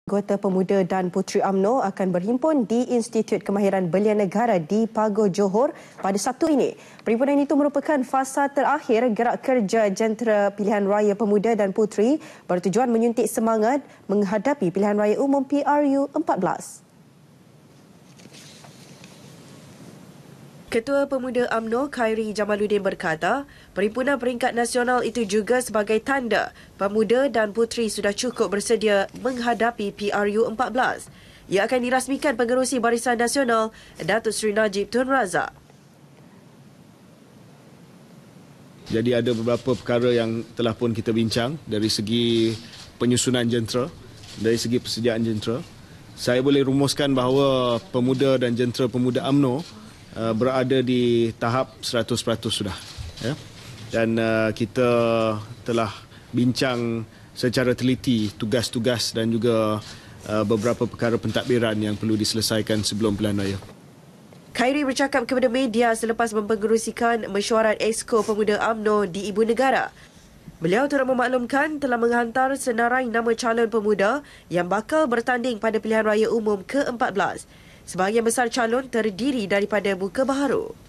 Anggota Pemuda dan Puteri UMNO akan berhimpun di Institut Kemahiran Belia Negara di Pagoh, Johor pada Sabtu ini. Perhimpunan itu merupakan fasa terakhir gerak kerja jentera pilihan raya Pemuda dan Puteri bertujuan menyuntik semangat menghadapi pilihan raya umum PRU 14. Ketua Pemuda UMNO Khairi Jamaluddin berkata, perhimpunan peringkat nasional itu juga sebagai tanda pemuda dan puteri sudah cukup bersedia menghadapi PRU 14. Ia akan dirasmikan pengerusi Barisan Nasional Datuk Seri Najib Tun Razak. Jadi ada beberapa perkara yang telah pun kita bincang dari segi penyusunan jentera, dari segi persediaan jentera. Saya boleh rumuskan bahawa pemuda dan jentera pemuda UMNO berada di tahap 100% sudah. Ya? Dan kita telah bincang secara teliti tugas-tugas dan juga beberapa perkara pentadbiran yang perlu diselesaikan sebelum pilihan raya. Khairi bercakap kepada media selepas mempengerusikan mesyuarat Exco Pemuda UMNO di Ibu Negara. Beliau turut memaklumkan telah menghantar senarai nama calon pemuda yang bakal bertanding pada pilihan raya umum ke-14. Sebahagian besar calon terdiri daripada muka baharu.